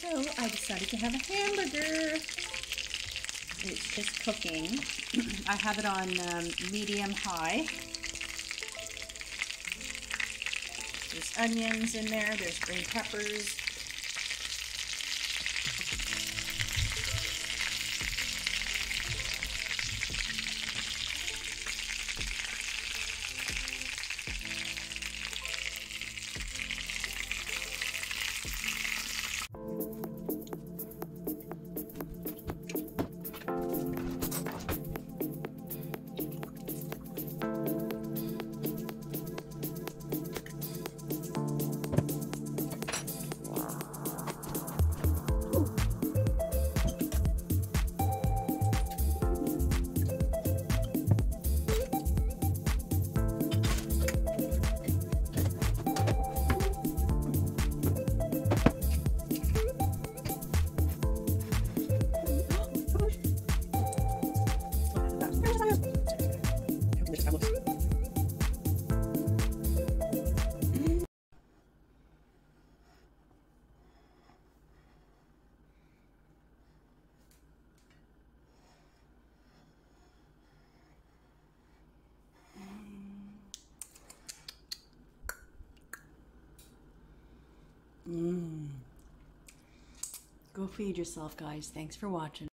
So I decided to have a hamburger. It's just cooking. I have it on medium-high. There's onions in there, there's green peppers. Go feed yourself, guys. Thanks for watching.